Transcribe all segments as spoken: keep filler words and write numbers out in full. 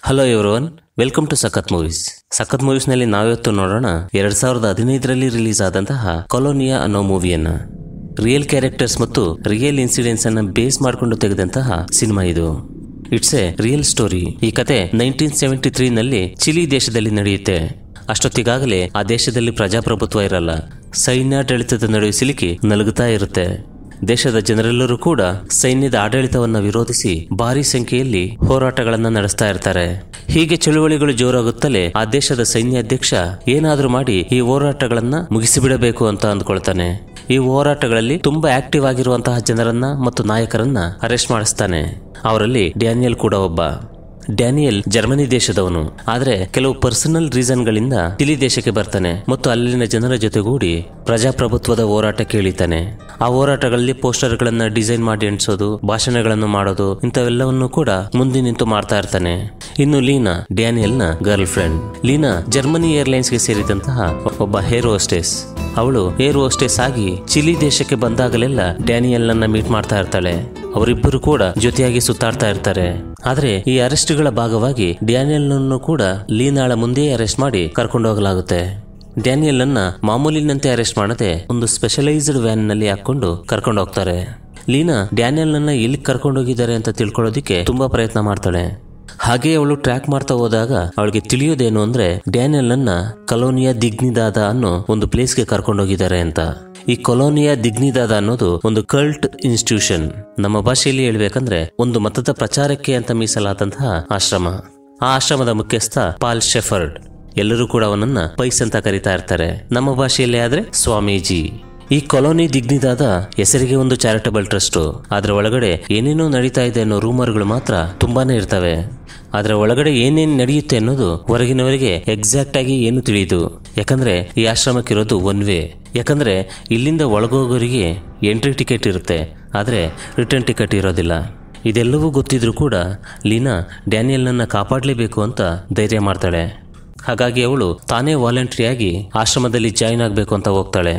Hello everyone, welcome to ಸಖತ್ movies. ಸಖತ್ movies ನಲ್ಲಿ ನಾವಿವತ್ತು ನೋಡೋಣ ಎರಡ್ ಸಾವಿರದ ಹದಿನೈದರಲ್ಲಿ ರಿಲೀಸ್ ಆದಂತಹ ಕೊಲೋನಿಯಾ ಅನ್ನೋ ಮೂವಿಯನ್ನ. ರಿಯಲ್ ಕ್ಯಾರೆಕ್ಟರ್ಸ್ ಮತ್ತು ರಿಯಲ್ ಇನ್ಸಿಡೆಂಟ್ಸ್ ಅನ್ನ ಬೇಸ್ ಮಾಡಿಕೊಂಡು ತೆಗೆದಂತಹ ಸಿನಿಮಾ ಇದು. It's a real story. ಈ ಕತೆ ನೈನ್ಟೀನ್ ಸೆವೆಂಟಿ ತ್ರೀ ನಲ್ಲಿ ಚಿಲಿ ದೇಶದಲ್ಲಿ ನಡೆಯುತ್ತೆ. ಅಷ್ಟೊತ್ತಿಗಾಗಲೇ ಆ ದೇಶದಲ್ಲಿ ಪ್ರಜಾಪ್ರಭುತ್ವ ಇರಲ್ಲ. ಸೈನ್ಯಾಡಳಿತದ ನಡುವೆ ಸಿಲುಕಿ ನಲುಗುತ್ತಾ ಇರುತ್ತೆ. ದೇಶದ ಜನರೆಲ್ಲರೂ ಕೂಡ ಸೈನ್ಯದ ಆಡಳಿತವನ್ನ ವಿರೋಧಿಸಿ ಭಾರಿ ಸಂಖ್ಯೆಯಲ್ಲಿ ಹೋರಾಟಗಳನ್ನ ನಡೆಸ್ತಾ ಇರ್ತಾರೆ. ಹೀಗೆ ಚಳುವಳಿಗಳು ಜೋರಾಗುತ್ತಲೇ ಆ ದೇಶದ ಸೈನ್ಯಾಧ್ಯಕ್ಷ ಏನಾದ್ರೂ ಮಾಡಿ ಈ ಹೋರಾಟಗಳನ್ನ ಮುಗಿಸಿಬಿಡಬೇಕು ಅಂತ ಅಂದ್ಕೊಳ್ತಾನೆ. ಈ ಹೋರಾಟಗಳಲ್ಲಿ ತುಂಬಾ ಆಕ್ಟಿವ್ ಆಗಿರುವಂತಹ ಜನರನ್ನ ಮತ್ತು ನಾಯಕರನ್ನ ಅರೆಸ್ಟ್ ಮಾಡಿಸ್ತಾನೆ. ಅವರಲ್ಲಿ ಡ್ಯಾನಿಯಲ್ ಕೂಡ ಒಬ್ಬ. ಡ್ಯಾನಿಯಲ್ ಜರ್ಮನಿ ದೇಶದವನು, ಆದ್ರೆ ಕೆಲವು ಪರ್ಸನಲ್ ರೀಸನ್ ಗಳಿಂದ ಚಿಲಿ ದೇಶಕ್ಕೆ ಬರ್ತಾನೆ ಮತ್ತು ಅಲ್ಲಿನ ಜನರ ಜೊತೆಗೂಡಿ ಪ್ರಜಾಪ್ರಭುತ್ವದ ಹೋರಾಟಕ್ಕೆ ಇಳಿತಾನೆ. ಆ ಹೋರಾಟಗಳಲ್ಲಿ ಪೋಸ್ಟರ್ ಗಳನ್ನ ಡಿಸೈನ್ ಮಾಡಿ ಅಂಟಿಸೋದು, ಭಾಷಣಗಳನ್ನು ಮಾಡೋದು, ಇಂಥವೆಲ್ಲವನ್ನು ಕೂಡ ಮುಂದೆ ನಿಂತು ಮಾಡ್ತಾ ಇರ್ತಾನೆ. ಇನ್ನು ಲೀನಾ, ಡ್ಯಾನಿಯಲ್ ನ girlfriend. Lena Germany airlines ಗೆ ಸೇರಿದಂತಹ ಒಬ್ಬ ಏರ್ ಹೋಸ್ಟೆಸ್. ಅವಳು ಏರ್ ಹೋಸ್ಟೆಸ್ ಆಗಿ ಚಿಲಿ ದೇಶಕ್ಕೆ ಬಂದಾಗಲೆಲ್ಲ ಡ್ಯಾನಿಯಲ್ ನನ್ನ ಮೀಟ್ ಮಾಡ್ತಾ ಇರ್ತಾಳೆ. ಅವರಿಬ್ಬರು ಕೂಡ ಜೊತೆಯಾಗಿ ಸುತ್ತಾಡ್ತಾ ಇರ್ತಾರೆ. ಆದ್ರೆ ಈ ಅರೆಸ್ಟ್ ಗಳ ಭಾಗವಾಗಿ ಡ್ಯಾನಿಯಲ್ ನನ್ನು ಕೂಡ ಲೀನಾಳ ಮುಂದೆಯೇ ಅರೆಸ್ಟ್ ಮಾಡಿ ಕರ್ಕೊಂಡು ಹೋಗಲಾಗುತ್ತೆ. ಡ್ಯಾನಿಯಲ್ ಅನ್ನ ಮಾಮೂಲಿನಂತೆ ಅರೆಸ್ಟ್ ಮಾಡದೆ ಒಂದು ಸ್ಪೆಷಲೈಸ್ಡ್ ವ್ಯಾನ್ ನಲ್ಲಿ ಹಾಕೊಂಡು ಕರ್ಕೊಂಡು ಹೋಗ್ತಾರೆ. ಲೀನಾ ಡ್ಯಾನಿಯಲ್ ನನ್ನ ಎಲ್ಲಿ ಕರ್ಕೊಂಡು ಹೋಗಿದ್ದಾರೆ ಅಂತ ತಿಳ್ಕೊಳ್ಳೋದಿಕ್ಕೆ ತುಂಬಾ ಪ್ರಯತ್ನ ಮಾಡ್ತಾಳೆ. ಹಾಗೆ ಅವಳು ಟ್ರ್ಯಾಕ್ ಮಾಡ್ತಾ ಹೋದಾಗ ಅವಳಿಗೆ ತಿಳಿಯೋದೇನು ಅಂದ್ರೆ ಡ್ಯಾನಿಯಲ್ ಅನ್ನ ಕೊಲೋನಿಯಾ ದಿಗ್ನಿದಾದ ಅನ್ನೋ ಒಂದು ಪ್ಲೇಸ್ಗೆ ಕರ್ಕೊಂಡೋಗಿದ್ದಾರೆ ಅಂತ. ಈ ಕೊಲೋನಿಯಾ ದಿಗ್ನಿದಾದ ಅನ್ನೋದು ಒಂದು ಕಲ್ಟ್ ಇನ್ಸ್ಟಿಟ್ಯೂಷನ್. ನಮ್ಮ ಭಾಷೆಯಲ್ಲಿ ಹೇಳ್ಬೇಕಂದ್ರೆ ಒಂದು ಮತದ ಪ್ರಚಾರಕ್ಕೆ ಅಂತ ಮೀಸಲಾದಂತಹ ಆಶ್ರಮ. ಆ ಆಶ್ರಮದ ಮುಖ್ಯಸ್ಥ ಪಾಲ್ ಶೆಫರ್ಡ್. ಎಲ್ಲರೂ ಕೂಡ ಅವನನ್ನ ಪೈಸ್ ಅಂತ ಕರೀತಾ ಇರ್ತಾರೆ. ನಮ್ಮ ಭಾಷೆಯಲ್ಲಿ ಆದ್ರೆ ಸ್ವಾಮೀಜಿ. ಈ ಕೊಲೋನಿ ದಿಗ್ನಿದಾದ ಹೆಸರಿಗೆ ಒಂದು ಚಾರಿಟಬಲ್ ಟ್ರಸ್ಟ್. ಅದ್ರ ಒಳಗಡೆ ಏನೇನೋ ನಡೀತಾ ಇದೆ ಅನ್ನೋ ರೂಮರ್ಗಳು ಮಾತ್ರ ತುಂಬಾನೇ ಇರ್ತವೆ. ಅದರ ಒಳಗಡೆ ಏನೇನ್ ನಡೆಯುತ್ತೆ ಅನ್ನೋದು ಹೊರಗಿನವರಿಗೆ ಎಕ್ಸಾಕ್ಟ್ ಆಗಿ ಏನು ತಿಳಿಯುದು. ಯಾಕಂದ್ರೆ ಈ ಆಶ್ರಮಕ್ಕಿರೋದು ಒನ್ ವೇ. ಯಾಕಂದ್ರೆ ಇಲ್ಲಿಂದ ಒಳಗೋಗೋರಿಗೆ ಎಂಟ್ರಿ ಟಿಕೆಟ್ ಇರುತ್ತೆ, ಆದ್ರೆ ರಿಟರ್ನ್ ಟಿಕೆಟ್ ಇರೋದಿಲ್ಲ. ಇದೆಲ್ಲವೂ ಗೊತ್ತಿದ್ರು ಕೂಡ ಲೀನಾ ಡ್ಯಾನಿಯಲ್ ನನ್ನ ಕಾಪಾಡಲೇಬೇಕು ಅಂತ ಧೈರ್ಯ ಮಾಡ್ತಾಳೆ. ಹಾಗಾಗಿ ಅವಳು ತಾನೇ ವಾಲಂಟ್ರಿಯಾಗಿ ಆಶ್ರಮದಲ್ಲಿ ಜಾಯಿನ್ ಆಗಬೇಕು ಅಂತ ಹೋಗ್ತಾಳೆ.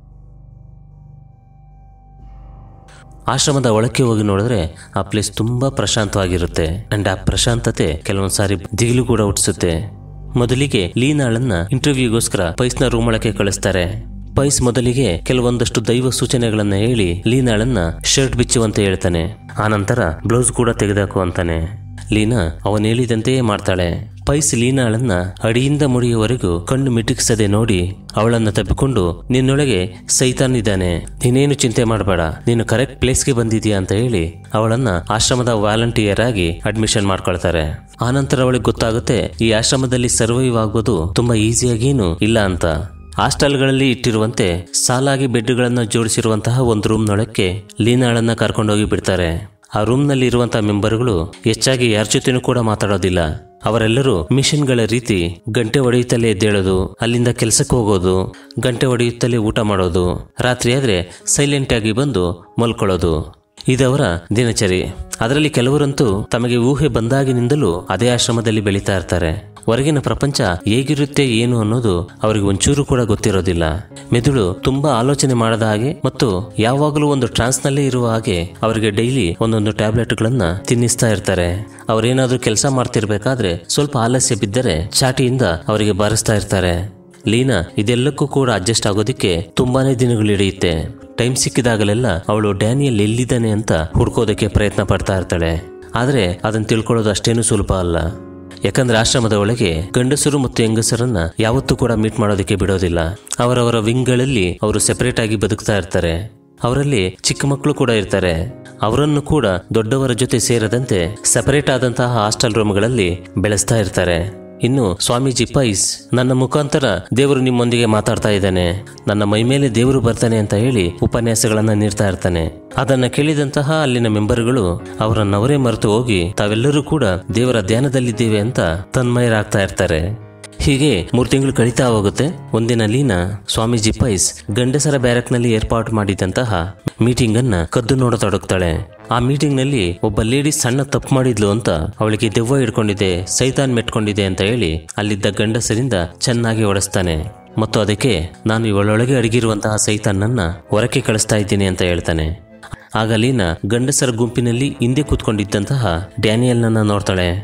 ಆಶ್ರಮದ ಒಳಕ್ಕೆ ಹೋಗಿ ನೋಡಿದ್ರೆ ಆ ಪ್ಲೇಸ್ ತುಂಬಾ ಪ್ರಶಾಂತವಾಗಿರುತ್ತೆ. ಅಂಡ್ ಆ ಪ್ರಶಾಂತತೆ ಕೆಲವೊಂದ್ ಸಾರಿ ದಿಗಿಲು ಕೂಡ ಹುಟ್ಟಿಸುತ್ತೆ. ಮೊದಲಿಗೆ ಲೀನಾಳನ್ನ ಇಂಟರ್ವ್ಯೂಗೋಸ್ಕರ ಪೈಸ್ನ ರೂಮ್ ಒಳಕ್ಕೆ ಕಳಿಸ್ತಾರೆ. ಪೈಸ್ ಮೊದಲಿಗೆ ಕೆಲವೊಂದಷ್ಟು ದೈವ ಸೂಚನೆಗಳನ್ನ ಹೇಳಿ ಲೀನಾಳನ್ನ ಶರ್ಟ್ ಬಿಚ್ಚುವಂತೆ ಹೇಳ್ತಾನೆ. ಆನಂತರ ಬ್ಲೌಸ್ ಕೂಡ ತೆಗೆದಾಕು ಅಂತಾನೆ. ಲೀನಾ ಅವನ್ ಹೇಳಿದಂತೆಯೇ ಮಾಡ್ತಾಳೆ. ಪೈಸ್ ಲೀನಾಳನ್ನ ಅಡಿಯಿಂದ ಮುಡಿಯುವವರೆಗೂ ಕಣ್ಣು ಮಿಟುಕಿಸದೆ ನೋಡಿ ಅವಳನ್ನ ತಬ್ಬಿಕೊಂಡು, ನಿನ್ನೊಳಗೆ ಸೈತಾನ್ ಇದ್ದಾನೆ, ನೀನೇನು ಚಿಂತೆ ಮಾಡಬೇಡ, ನೀನು ಕರೆಕ್ಟ್ ಪ್ಲೇಸ್ಗೆ ಬಂದಿದ್ಯಾ ಅಂತ ಹೇಳಿ ಅವಳನ್ನ ಆಶ್ರಮದ ವಾಲಂಟಿಯರ್ ಆಗಿ ಅಡ್ಮಿಷನ್ ಮಾಡ್ಕೊಳ್ತಾರೆ. ಆನಂತರ ಅವಳಿಗೆ ಗೊತ್ತಾಗುತ್ತೆ ಈ ಆಶ್ರಮದಲ್ಲಿ ಸರ್ವೈವ್ ಆಗೋದು ತುಂಬಾ ಈಸಿಯಾಗೇನು ಇಲ್ಲ ಅಂತ. ಹಾಸ್ಟೆಲ್ಗಳಲ್ಲಿ ಇಟ್ಟಿರುವಂತೆ ಸಾಲಾಗಿ ಬೆಡ್ಗಳನ್ನ ಜೋಡಿಸಿರುವಂತಹ ಒಂದು ರೂಮ್ ನೊಳಕ್ಕೆ ಲೀನಾಳನ್ನ ಕರ್ಕೊಂಡೋಗಿ ಬಿಡ್ತಾರೆ. ಆ ರೂಮ್ ನಲ್ಲಿ ಇರುವಂತಹ ಮೆಂಬರ್ಗಳು ಹೆಚ್ಚಾಗಿ ಯಾರ ಜೊತೆನೂ ಕೂಡ ಮಾತಾಡೋದಿಲ್ಲ. ಅವರೆಲ್ಲರೂ ಮಿಷನ್ಗಳ ರೀತಿ ಗಂಟೆ ಹೊಡೆಯುತ್ತಲೇ ಎದ್ದೇಳೋದು, ಅಲ್ಲಿಂದ ಕೆಲಸಕ್ಕೆ ಹೋಗೋದು, ಗಂಟೆ ಹೊಡೆಯುತ್ತಲೇ ಊಟ ಮಾಡೋದು, ರಾತ್ರಿ ಆದ್ರೆ ಸೈಲೆಂಟ್ ಆಗಿ ಬಂದು ಮಲ್ಕೊಳ್ಳೋದು. ಇದವರ ದಿನಚರಿ. ಅದರಲ್ಲಿ ಕೆಲವರಂತೂ ತಮಗೆ ಊಹೆ ಬಂದಾಗಿನಿಂದಲೂ ಅದೇ ಆಶ್ರಮದಲ್ಲಿ ಬೆಳೀತಾ ಇರ್ತಾರೆ. ಹೊರಗಿನ ಪ್ರಪಂಚ ಹೇಗಿರುತ್ತೆ ಏನು ಅನ್ನೋದು ಅವರಿಗೆ ಒಂಚೂರು ಕೂಡ ಗೊತ್ತಿರೋದಿಲ್ಲ. ಮೆದುಳು ತುಂಬಾ ಆಲೋಚನೆ ಮಾಡದ ಹಾಗೆ ಮತ್ತು ಯಾವಾಗಲೂ ಒಂದು ಟ್ರಾನ್ಸ್ ನಲ್ಲೇ ಇರುವ ಹಾಗೆ ಅವರಿಗೆ ಡೈಲಿ ಒಂದೊಂದು ಟ್ಯಾಬ್ಲೆಟ್ ಗಳನ್ನ ತಿನ್ನಿಸ್ತಾ ಇರ್ತಾರೆ. ಅವರೇನಾದ್ರೂ ಕೆಲಸ ಮಾಡ್ತಿರ್ಬೇಕಾದ್ರೆ ಸ್ವಲ್ಪ ಆಲಸ್ಯ ಬಿದ್ದರೆ ಚಾಟಿಯಿಂದ ಅವರಿಗೆ ಬಾರಿಸ್ತಾ ಇರ್ತಾರೆ. ಲೀನಾ ಇದೆಲ್ಲಕ್ಕೂ ಕೂಡ ಅಡ್ಜಸ್ಟ್ ಆಗೋದಿಕ್ಕೆ ತುಂಬಾನೇ ದಿನಗಳು ಹಿಡಿಯುತ್ತೆ. ಟೈಮ್ ಸಿಕ್ಕಿದಾಗಲೆಲ್ಲ ಅವಳು ಡ್ಯಾನಿಯಲ್ ಎಲ್ಲಿದ್ದಾನೆ ಅಂತ ಹುಡ್ಕೋದಕ್ಕೆ ಪ್ರಯತ್ನ ಪಡ್ತಾ ಇರ್ತಾಳೆ. ಆದ್ರೆ ಅದನ್ನ ತಿಳ್ಕೊಳ್ಳೋದು ಅಷ್ಟೇನು ಸುಲಭ ಅಲ್ಲ. ಯಾಕಂದ್ರೆ ಆಶ್ರಮದ ಒಳಗೆ ಗಂಡಸರು ಮತ್ತು ಹೆಂಗಸರನ್ನ ಯಾವತ್ತೂ ಕೂಡ ಮೀಟ್ ಮಾಡೋದಕ್ಕೆ ಬಿಡೋದಿಲ್ಲ. ಅವರವರ ವಿಂಗ್ಗಳಲ್ಲಿ ಅವರು ಸೆಪರೇಟ್ ಆಗಿ ಬದುಕ್ತಾ ಇರ್ತಾರೆ. ಅವರಲ್ಲಿ ಚಿಕ್ಕ ಮಕ್ಕಳು ಕೂಡ ಇರ್ತಾರೆ. ಅವರನ್ನು ಕೂಡ ದೊಡ್ಡವರ ಜೊತೆ ಸೇರದಂತೆ ಸೆಪರೇಟ್ ಆದಂತಹ ಹಾಸ್ಟೆಲ್ ರೂಮ್ಗಳಲ್ಲಿ ಬೆಳೆಸ್ತಾ ಇರ್ತಾರೆ. ಇನ್ನು ಸ್ವಾಮೀಜಿ ಪೈಸ್ ನನ್ನ ಮುಖಾಂತರ ದೇವರು ನಿಮ್ಮೊಂದಿಗೆ ಮಾತಾಡ್ತಾ ಇದ್ದಾನೆ, ನನ್ನ ಮೈ ಮೇಲೆ ದೇವರು ಬರ್ತಾನೆ ಅಂತ ಹೇಳಿ ಉಪನ್ಯಾಸಗಳನ್ನ ನೀಡ್ತಾ ಇರ್ತಾನೆ. ಅದನ್ನ ಕೇಳಿದಂತಹ ಅಲ್ಲಿನ ಮೆಂಬರ್ಗಳು ಅವರನ್ನವರೇ ಮರೆತು ಹೋಗಿ ತಾವೆಲ್ಲರೂ ಕೂಡ ದೇವರ ಧ್ಯಾನದಲ್ಲಿದ್ದೇವೆ ಅಂತ ತನ್ಮಯರಾಗ್ತಾ ಇರ್ತಾರೆ. ಹೀಗೆ ಮೂರು ತಿಂಗಳು ಕಳೀತಾ ಹೋಗುತ್ತೆ. ಒಂದಿನ ಲೀನಾ ಸ್ವಾಮೀಜಿ ಪೈಸ್ ಗಂಡಸರ ಬ್ಯಾರಕ್ ನಲ್ಲಿ ಏರ್ಪಾಡು ಮಾಡಿದಂತಹ ಮೀಟಿಂಗ್ ಅನ್ನ ಕದ್ದು ನೋಡತೊಡಗ್ತಾಳೆ. ಆ ಮೀಟಿಂಗ್ ನಲ್ಲಿ ಒಬ್ಬ ಲೇಡಿ ಸಣ್ಣ ತಪ್ಪು ಮಾಡಿದ್ಲು ಅಂತ ಅವಳಿಗೆ ದೆವ್ವ ಹಿಡ್ಕೊಂಡಿದೆ, ಸೈತಾನ್ ಮೆಟ್ಕೊಂಡಿದೆ ಅಂತ ಹೇಳಿ ಅಲ್ಲಿದ್ದ ಗಂಡಸರಿಂದ ಚೆನ್ನಾಗಿ ಹೊಡೆಸ್ತಾನೆ. ಮತ್ತು ಅದಕ್ಕೆ ನಾನು ಇವಳೊಳಗೆ ಅಡಗಿರುವಂತಹ ಸೈತಾನನ್ನ ಹೊರಕ್ಕೆ ಕಳಿಸ್ತಾ ಇದ್ದೀನಿ ಅಂತ ಹೇಳ್ತಾನೆ. ಆಗ ಲೀನಾ ಗಂಡಸರ ಗುಂಪಿನಲ್ಲಿ ಹಿಂದೆ ಕೂತ್ಕೊಂಡಿದ್ದಂತಹ ಡ್ಯಾನಿಯಲ್ ನನ್ನ ನೋಡ್ತಾಳೆ.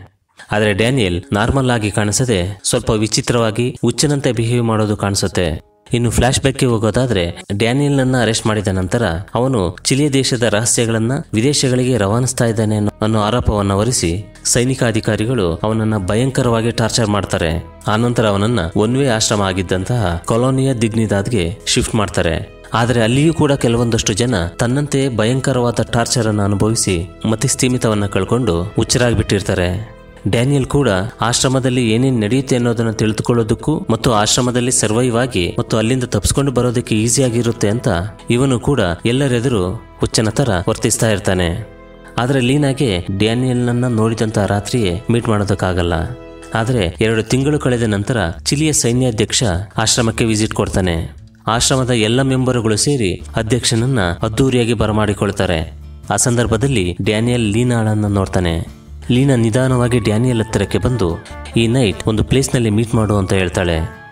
ಆದರೆ ಡ್ಯಾನಿಯಲ್ ನಾರ್ಮಲ್ ಆಗಿ ಕಾಣಿಸದೆ ಸ್ವಲ್ಪ ವಿಚಿತ್ರವಾಗಿ ಹುಚ್ಚನಂತೆ ಬಿಹೇವ್ ಮಾಡೋದು ಕಾಣಿಸುತ್ತೆ. ಇನ್ನು ಫ್ಲಾಶ್ ಬ್ಯಾಕ್ಗೆ ಹೋಗೋದಾದ್ರೆ ಡ್ಯಾನಿಯಲ್ ನನ್ನ ಅರೆಸ್ಟ್ ಮಾಡಿದ ನಂತರ ಅವನು ಚಿಲಿ ದೇಶದ ರಹಸ್ಯಗಳನ್ನ ವಿದೇಶಗಳಿಗೆ ರವಾನಿಸ್ತಾ ಇದ್ದಾನೆ ಅನ್ನೋ ಆರೋಪವನ್ನು ಹೊರಿಸಿ ಸೈನಿಕ ಅಧಿಕಾರಿಗಳು ಅವನನ್ನ ಭಯಂಕರವಾಗಿ ಟಾರ್ಚರ್ ಮಾಡ್ತಾರೆ. ಆನಂತರ ಅವನನ್ನ ಒನ್ ವೇ ಆಶ್ರಮ ಆಗಿದ್ದಂತಹ ಕೊಲೋನಿಯಾ ದಿಗ್ನಿದಾದ್ಗೆ ಶಿಫ್ಟ್ ಮಾಡ್ತಾರೆ. ಆದರೆ ಅಲ್ಲಿಯೂ ಕೂಡ ಕೆಲವೊಂದಷ್ಟು ಜನ ತನ್ನಂತೆ ಭಯಂಕರವಾದ ಟಾರ್ಚರ್ ಅನ್ನು ಅನುಭವಿಸಿ ಮತಿಸ್ಥೀಮಿತವನ್ನ ಕಳ್ಕೊಂಡು ಹುಚ್ಚರಾಗ್ಬಿಟ್ಟಿರ್ತಾರೆ. ಡ್ಯಾನಿಯಲ್ ಕೂಡ ಆಶ್ರಮದಲ್ಲಿ ಏನೇನು ನಡೆಯುತ್ತೆ ಅನ್ನೋದನ್ನು ತಿಳಿದುಕೊಳ್ಳೋದಕ್ಕೂ ಮತ್ತು ಆಶ್ರಮದಲ್ಲಿ ಸರ್ವೈವ್ ಆಗಿ ಮತ್ತು ಅಲ್ಲಿಂದ ತಪ್ಪಿಸ್ಕೊಂಡು ಬರೋದಕ್ಕೆ ಈಸಿಯಾಗಿರುತ್ತೆ ಅಂತ ಇವನು ಕೂಡ ಎಲ್ಲರೆದುರು ಹುಚ್ಚನ ತರ ವರ್ತಿಸ್ತಾ ಇರ್ತಾನೆ. ಆದರೆ ಲೀನಾಗೆ ಡ್ಯಾನಿಯಲ್ನನ್ನ ನೋಡಿದಂತ ರಾತ್ರಿಯೇ ಮೀಟ್ ಮಾಡೋದಕ್ಕಾಗಲ್ಲ. ಆದರೆ ಎರಡು ತಿಂಗಳು ಕಳೆದ ನಂತರ ಚಿಲಿಯ ಸೈನ್ಯಾಧ್ಯಕ್ಷ ಆಶ್ರಮಕ್ಕೆ ವಿಸಿಟ್ ಕೊಡ್ತಾನೆ. ಆಶ್ರಮದ ಎಲ್ಲ ಮೆಂಬರುಗಳು ಸೇರಿ ಅಧ್ಯಕ್ಷನನ್ನ ಅದ್ದೂರಿಯಾಗಿ ಬರಮಾಡಿಕೊಳ್ತಾರೆ. ಆ ಸಂದರ್ಭದಲ್ಲಿ ಡ್ಯಾನಿಯಲ್ ಲೀನಾಳನ್ನ ನೋಡ್ತಾನೆ. ಲೀನಾ ನಿಧಾನವಾಗಿ ಡ್ಯಾನಿಯಲ್ ಹತ್ತಿರಕ್ಕೆ ಬಂದು ಈ ನೈಟ್ ಒಂದು ಪ್ಲೇಸ್ನಲ್ಲಿ ಮೀಟ್ ಮಾಡು ಅಂತ ಹೇಳ್ತಾಳೆ.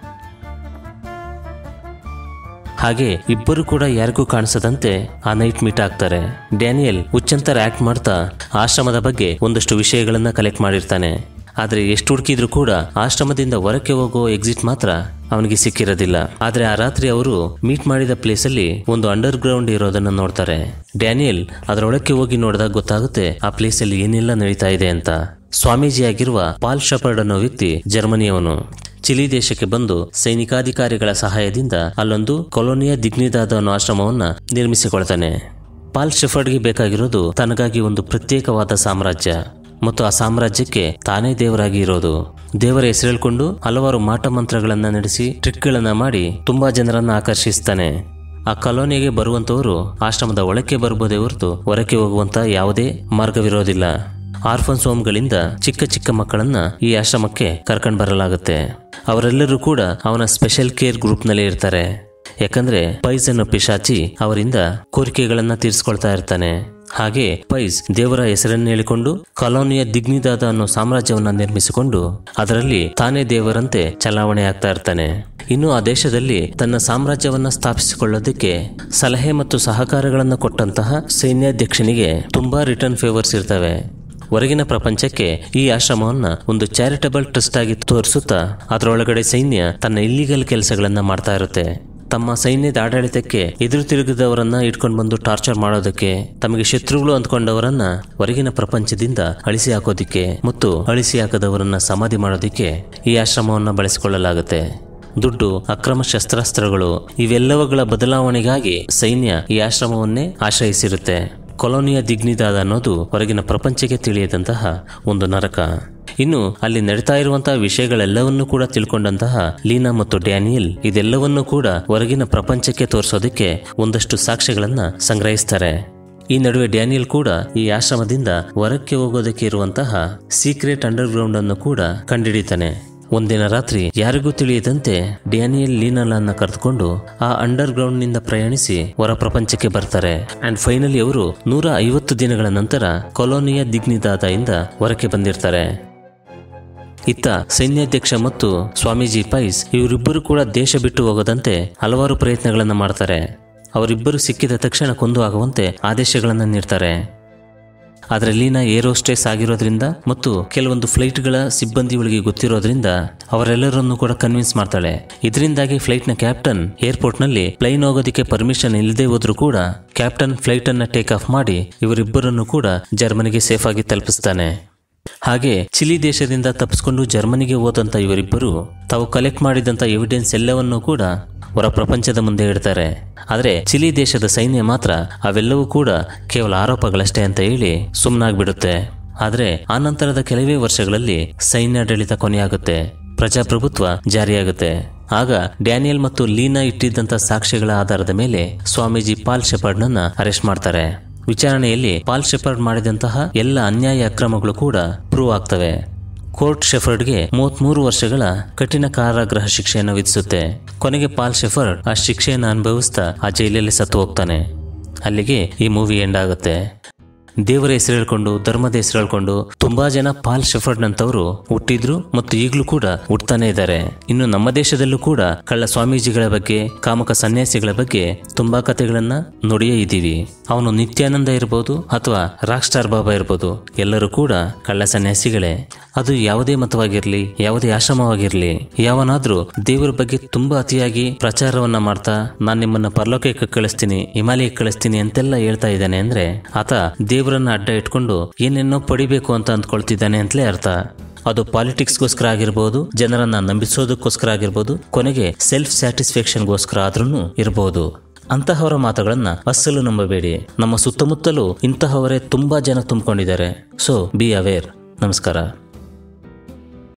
ಹಾಗೆ ಇಬ್ಬರು ಕೂಡ ಯಾರಿಗೂ ಕಾಣಿಸದಂತೆ ಆ ನೈಟ್ ಮೀಟ್ ಆಗ್ತಾರೆ. ಡ್ಯಾನಿಯಲ್ ಹುಚ್ಚಂತರ ಆಕ್ಟ್ ಮಾಡ್ತಾ ಆಶ್ರಮದ ಬಗ್ಗೆ ಒಂದಷ್ಟು ವಿಷಯಗಳನ್ನ ಕಲೆಕ್ಟ್ ಮಾಡಿರ್ತಾನೆ. ಆದರೆ ಎಷ್ಟು ಹುಡುಕಿದ್ರು ಕೂಡ ಆಶ್ರಮದಿಂದ ಹೊರಕ್ಕೆ ಹೋಗೋ ಎಕ್ಸಿಟ್ ಮಾತ್ರ ಅವನಿಗೆ ಸಿಕ್ಕಿರೋದಿಲ್ಲ. ಆದ್ರೆ ಆ ರಾತ್ರಿ ಅವರು ಮೀಟ್ ಮಾಡಿದ ಪ್ಲೇಸ್ ಅಲ್ಲಿ ಒಂದು ಅಂಡರ್ ಗ್ರೌಂಡ್ ಇರೋದನ್ನ ನೋಡ್ತಾರೆ. ಡ್ಯಾನಿಯಲ್ ಅದರೊಳಕ್ಕೆ ಹೋಗಿ ನೋಡಿದಾಗ ಗೊತ್ತಾಗುತ್ತೆ ಆ ಪ್ಲೇಸ್ ಅಲ್ಲಿ ಏನೆಲ್ಲ ನಡೀತಾ ಇದೆ ಅಂತ. ಸ್ವಾಮೀಜಿ ಆಗಿರುವ ಪಾಲ್ ಶೆಪರ್ಡ್ ಅನ್ನೋ ವ್ಯಕ್ತಿ ಜರ್ಮನಿಯವನು. ಚಿಲಿ ದೇಶಕ್ಕೆ ಬಂದು ಸೈನಿಕಾಧಿಕಾರಿಗಳ ಸಹಾಯದಿಂದ ಅಲ್ಲೊಂದು ಕೊಲೋನಿಯಾ ದಿಗ್ನಿದಾದ ಅನ್ನೋ ಆಶ್ರಮವನ್ನ ನಿರ್ಮಿಸಿಕೊಳ್ತಾನೆ. ಪಾಲ್ ಶೆಫರ್ಡ್ಗೆ ಬೇಕಾಗಿರೋದು ತನಗಾಗಿ ಒಂದು ಪ್ರತ್ಯೇಕವಾದ ಸಾಮ್ರಾಜ್ಯ ಮತ್ತು ಆ ಸಾಮ್ರಾಜ್ಯಕ್ಕೆ ತಾನೇ ದೇವರಾಗಿ ಇರೋದು. ದೇವರ ಹೆಸರೇಳ್ಕೊಂಡು ಹಲವಾರು ಮಾಟ ಮಂತ್ರಗಳನ್ನ ನಡೆಸಿ ಟ್ರಿಕ್ಗಳನ್ನ ಮಾಡಿ ತುಂಬಾ ಜನರನ್ನ ಆಕರ್ಷಿಸ್ತಾನೆ. ಆ ಕಾಲೋನಿಗೆ ಬರುವಂತವರು ಆಶ್ರಮದ ಒಳಕ್ಕೆ ಬರ್ಬೋದೇ ಹೊರತು ಹೊರಕ್ಕೆ ಹೋಗುವಂತ ಯಾವುದೇ ಮಾರ್ಗವಿರೋದಿಲ್ಲ. ಆರ್ಫನ್ಸ್ ಹೋಮ್ಗಳಿಂದ ಚಿಕ್ಕ ಚಿಕ್ಕ ಮಕ್ಕಳನ್ನ ಈ ಆಶ್ರಮಕ್ಕೆ ಕರ್ಕೊಂಡು ಬರಲಾಗುತ್ತೆ. ಅವರೆಲ್ಲರೂ ಕೂಡ ಅವನ ಸ್ಪೆಷಲ್ ಕೇರ್ ಗ್ರೂಪ್ ನಲ್ಲಿ ಇರ್ತಾರೆ. ಯಾಕಂದ್ರೆ ಪೈಸ್ ಅನ್ನೋ ಪಿಶಾಚಿ ಅವರಿಂದ ಕೋರಿಕೆಗಳನ್ನ ತೀರಿಸ್ಕೊಳ್ತಾ ಇರ್ತಾನೆ. ಹಾಗೆ ಪೈಸ್ ದೇವರ ಹೆಸರನ್ನು ಹೇಳಿಕೊಂಡು ಕಾಲೋನಿಯ ದಿಗ್ನಿದಾದ ಅನ್ನೋ ಸಾಮ್ರಾಜ್ಯವನ್ನ ನಿರ್ಮಿಸಿಕೊಂಡು ಅದರಲ್ಲಿ ತಾನೇ ದೇವರಂತೆ ಚಲಾವಣೆ ಆಗ್ತಾ ಇರ್ತಾನೆ. ಇನ್ನು ಆ ದೇಶದಲ್ಲಿ ತನ್ನ ಸಾಮ್ರಾಜ್ಯವನ್ನ ಸ್ಥಾಪಿಸಿಕೊಳ್ಳೋದಕ್ಕೆ ಸಲಹೆ ಮತ್ತು ಸಹಕಾರಗಳನ್ನು ಕೊಟ್ಟಂತಹ ಸೈನ್ಯಾಧ್ಯಕ್ಷನಿಗೆ ತುಂಬಾ ರಿಟರ್ನ್ ಫೇವರ್ಸ್ ಇರ್ತವೆ. ಹೊರಗಿನ ಪ್ರಪಂಚಕ್ಕೆ ಈ ಆಶ್ರಮವನ್ನ ಒಂದು ಚಾರಿಟಬಲ್ ಟ್ರಸ್ಟ್ ಆಗಿ ತೋರಿಸುತ್ತಾ ಅದರೊಳಗಡೆ ಸೈನ್ಯ ತನ್ನ ಇಲ್ಲಿಗಲ್ ಕೆಲಸಗಳನ್ನ ಮಾಡ್ತಾ ಇರುತ್ತೆ. ತಮ್ಮ ಸೈನ್ಯದ ಆಡಳಿತಕ್ಕೆ ಎದುರು ತಿರುಗಿದವರನ್ನ ಇಟ್ಕೊಂಡು ಬಂದು ಟಾರ್ಚರ್ ಮಾಡೋದಕ್ಕೆ, ತಮಗೆ ಶತ್ರುಗಳು ಅಂದ್ಕೊಂಡವರನ್ನ ಹೊರಗಿನ ಪ್ರಪಂಚದಿಂದ ಅಳಿಸಿ ಹಾಕೋದಿಕ್ಕೆ ಮತ್ತು ಅಳಿಸಿ ಹಾಕದವರನ್ನ ಸಮಾಧಿ ಮಾಡೋದಿಕ್ಕೆ ಈ ಆಶ್ರಮವನ್ನ ಬಳಸಿಕೊಳ್ಳಲಾಗುತ್ತೆ. ದುಡ್ಡು, ಅಕ್ರಮ ಶಸ್ತ್ರಾಸ್ತ್ರಗಳು ಇವೆಲ್ಲವುಗಳ ಬದಲಾವಣೆಗಾಗಿ ಸೈನ್ಯ ಈ ಆಶ್ರಮವನ್ನೇ ಆಶ್ರಯಿಸಿರುತ್ತೆ. ಕೊಲೋನಿಯಾ ದಿಗ್ನಿದಾದ ಅನ್ನೋದು ಹೊರಗಿನ ಪ್ರಪಂಚಕ್ಕೆ ತಿಳಿಯದಂತಹ ಒಂದು ನರಕ. ಇನ್ನು ಅಲ್ಲಿ ನಡೀತಾ ಇರುವಂತಹ ವಿಷಯಗಳೆಲ್ಲವನ್ನೂ ಕೂಡ ತಿಳ್ಕೊಂಡಂತಹ ಲೀನಾ ಮತ್ತು ಡ್ಯಾನಿಯಲ್ ಇದೆಲ್ಲವನ್ನೂ ಕೂಡ ಹೊರಗಿನ ಪ್ರಪಂಚಕ್ಕೆ ತೋರಿಸೋದಕ್ಕೆ ಒಂದಷ್ಟು ಸಾಕ್ಷ್ಯಗಳನ್ನ ಸಂಗ್ರಹಿಸ್ತಾರೆ. ಈ ನಡುವೆ ಡ್ಯಾನಿಯಲ್ ಕೂಡ ಈ ಆಶ್ರಮದಿಂದ ಹೊರಕ್ಕೆ ಹೋಗೋದಕ್ಕೆ ಇರುವಂತಹ ಸೀಕ್ರೆಟ್ ಅಂಡರ್ ಗ್ರೌಂಡ್ ಅನ್ನು ಕೂಡ ಕಂಡುಹಿಡಿತಾನೆ. ಒಂದಿನ ರಾತ್ರಿ ಯಾರಿಗೂ ತಿಳಿಯದಂತೆ ಡ್ಯಾನಿಯಲ್ ಲೀನಾಳನ್ನ ಕರೆದುಕೊಂಡು ಆ ಅಂಡರ್ ಗ್ರೌಂಡ್ ನಿಂದ ಪ್ರಯಾಣಿಸಿ ಹೊರ ಪ್ರಪಂಚಕ್ಕೆ ಬರ್ತಾರೆ. ಅಂಡ್ ಫೈನಲಿ ಅವರು ನೂರ ಐವತ್ತು ದಿನಗಳ ನಂತರ ಕೊಲೋನಿಯಾ ದಿಗ್ನಿದಾದ ಇಂದ ಹೊರಕ್ಕೆ ಬಂದಿರ್ತಾರೆ. ಇತ್ತ ಸೈನ್ಯಾಧ್ಯಕ್ಷ ಮತ್ತು ಸ್ವಾಮೀಜಿ ಪೈಸ್ ಇವರಿಬ್ಬರು ಕೂಡ ದೇಶ ಬಿಟ್ಟು ಹೋಗದಂತೆ ಹಲವಾರು ಪ್ರಯತ್ನಗಳನ್ನ ಮಾಡ್ತಾರೆ. ಅವರಿಬ್ಬರು ಸಿಕ್ಕಿದ ತಕ್ಷಣ ಕೊಂದು ಆಗುವಂತೆ ಆದೇಶಗಳನ್ನ ನೀಡ್ತಾರೆ. ಆದರೆ ಲೀನಾ ಏರೋಸ್ಟೇಸ್ ಆಗಿರೋದ್ರಿಂದ ಮತ್ತು ಕೆಲವೊಂದು ಫ್ಲೈಟ್ಗಳ ಸಿಬ್ಬಂದಿಗಳಿಗೆ ಗೊತ್ತಿರೋದ್ರಿಂದ ಅವರೆಲ್ಲರನ್ನು ಕೂಡ ಕನ್ವಿನ್ಸ್ ಮಾಡ್ತಾಳೆ. ಇದರಿಂದಾಗಿ ಫ್ಲೈಟ್ನ ಕ್ಯಾಪ್ಟನ್ ಏರ್ಪೋರ್ಟ್ ನಲ್ಲಿ ಪ್ಲೈನ್ ಹೋಗೋದಕ್ಕೆ ಪರ್ಮಿಷನ್ ಇಲ್ಲದೆ ಹೋದ್ರೂ ಕೂಡ ಕ್ಯಾಪ್ಟನ್ ಫ್ಲೈಟ್ ಅನ್ನ ಟೇಕ್ ಆಫ್ ಮಾಡಿ ಇವರಿಬ್ಬರನ್ನು ಕೂಡ ಜರ್ಮನಿಗೆ ಸೇಫ್ ಆಗಿ ತಲುಪಿಸ್ತಾನೆ. ಹಾಗೆ ಚಿಲಿ ದೇಶದಿಂದ ತಪ್ಪಿಸ್ಕೊಂಡು ಜರ್ಮನಿಗೆ ಹೋದಂತ ಇವರಿಬ್ಬರು ತಾವು ಕಲೆಕ್ಟ್ ಮಾಡಿದಂತ ಎವಿಡೆನ್ಸ್ ಎಲ್ಲವನ್ನೂ ಕೂಡ ಹೊರ ಪ್ರಪಂಚದ ಮುಂದೆ ಇಡ್ತಾರೆ. ಆದರೆ ಚಿಲಿ ದೇಶದ ಸೈನ್ಯ ಮಾತ್ರ ಅವೆಲ್ಲವೂ ಕೂಡ ಕೇವಲ ಆರೋಪಗಳಷ್ಟೇ ಅಂತ ಹೇಳಿ ಸುಮ್ಮನಾಗ್ಬಿಡುತ್ತೆ. ಆದರೆ ಆ ನಂತರದ ಕೆಲವೇ ವರ್ಷಗಳಲ್ಲಿ ಸೈನ್ಯಾಡಳಿತ ಕೊನೆಯಾಗುತ್ತೆ, ಪ್ರಜಾಪ್ರಭುತ್ವ ಜಾರಿಯಾಗುತ್ತೆ. ಆಗ ಡ್ಯಾನಿಯಲ್ ಮತ್ತು ಲೀನಾ ಇಟ್ಟಿದ್ದಂತ ಸಾಕ್ಷ್ಯಗಳ ಆಧಾರದ ಮೇಲೆ ಸ್ವಾಮೀಜಿ ಪಾಲ್ ಶೆಪರ್ಡ್ನನ್ನ ಅರೆಸ್ಟ್ ಮಾಡ್ತಾರೆ. ವಿಚಾರಣೆಯಲ್ಲಿ ಪಾಲ್ ಶೆಪರ್ಡ್ ಮಾಡಿದಂತಹ ಎಲ್ಲ ಅನ್ಯಾಯ ಅಕ್ರಮಗಳು ಕೂಡ ಪ್ರೂವ್ ಆಗ್ತವೆ. ಕೋರ್ಟ್ ಶೆಫರ್ಡ್ಗೆ ಮೂವತ್ಮೂರು ವರ್ಷಗಳ ಕಠಿಣ ಕಾರಾಗೃಹ ಶಿಕ್ಷೆಯನ್ನು ವಿಧಿಸುತ್ತೆ. ಕೊನೆಗೆ ಪಾಲ್ ಶೆಫರ್ಡ್ ಆ ಶಿಕ್ಷೆಯನ್ನು ಅನುಭವಿಸ್ತಾ ಆ ಜೈಲಲ್ಲಿ ಸತ್ತು ಹೋಗ್ತಾನೆ. ಅಲ್ಲಿಗೆ ಈ ಮೂವಿ ಎಂಡ್ ಆಗುತ್ತೆ. ದೇವರ ಹೆಸರು ಹೇಳ್ಕೊಂಡು ಧರ್ಮದ ಹೆಸರು ಹೇಳ್ಕೊಂಡು ತುಂಬಾ ಜನ ಪಾಲ್ ಶೆಫರ್ಡ್ ನಂತವರು ಹುಟ್ಟಿದ್ರು ಮತ್ತು ಈಗಲೂ ಕೂಡ ಹುಟ್ತಾನೆ ಇದ್ದಾರೆ. ಇನ್ನು ನಮ್ಮ ದೇಶದಲ್ಲೂ ಕೂಡ ಕಳ್ಳ ಸ್ವಾಮೀಜಿಗಳ ಬಗ್ಗೆ, ಕಾಮಕ ಸನ್ಯಾಸಿಗಳ ಬಗ್ಗೆ ತುಂಬಾ ಕಥೆಗಳನ್ನ ನೋಡಿಯೇ ಇದ್ದೀವಿ. ಅವನು ನಿತ್ಯಾನಂದ ಇರ್ಬೋದು ಅಥವಾ ರಾಕ್ ಸ್ಟಾರ್ ಬಾಬಾ ಇರ್ಬೋದು, ಎಲ್ಲರೂ ಕೂಡ ಕಳ್ಳ ಸನ್ಯಾಸಿಗಳೇ. ಅದು ಯಾವುದೇ ಮತವಾಗಿರ್ಲಿ, ಯಾವುದೇ ಆಶ್ರಮವಾಗಿರ್ಲಿ, ಯಾವನಾದ್ರೂ ದೇವರ ಬಗ್ಗೆ ತುಂಬಾ ಅತಿಯಾಗಿ ಪ್ರಚಾರವನ್ನ ಮಾಡ್ತಾ ನಾನ್ ನಿಮ್ಮನ್ನ ಪರಲೋಕಕ್ಕೆ ಕಳಿಸ್ತೀನಿ, ಹಿಮಾಲಯಕ್ಕೆ ಕಳಿಸ್ತೀನಿ ಅಂತೆಲ್ಲ ಹೇಳ್ತಾ ಇದ್ದಾನೆ ಅಂದ್ರೆ ಆತ ದೇವರನ್ನ ಅಡ್ಡ ಇಟ್ಕೊಂಡು ಏನೇನೋ ಪಡಿಬೇಕು ಅಂತ ಅಂದ್ಕೊಳ್ತಿದ್ದಾನೆ ಅಂತಲೇ ಅರ್ಥ. ಅದು ಪಾಲಿಟಿಕ್ಸ್ಗೋಸ್ಕರ ಆಗಿರ್ಬೋದು, ಜನರನ್ನ ನಂಬಿಸೋದಕ್ಕೋಸ್ಕರ ಆಗಿರ್ಬೋದು, ಕೊನೆಗೆ ಸೆಲ್ಫ್ ಸ್ಯಾಟಿಸ್ಫ್ಯಾಕ್ಷನ್ಗೋಸ್ಕರ ಆದ್ರೂ ಇರಬಹುದು. ಅಂತಹವರ ಮಾತುಗಳನ್ನ ಅಸಲು ನಂಬಬೇಡಿ. ನಮ್ಮ ಸುತ್ತಮುತ್ತಲೂ ಇಂತಹವರೇ ತುಂಬಾ ಜನ ತುಂಬಿಕೊಂಡಿದ್ದಾರೆ. So be aware. ನಮಸ್ಕಾರ.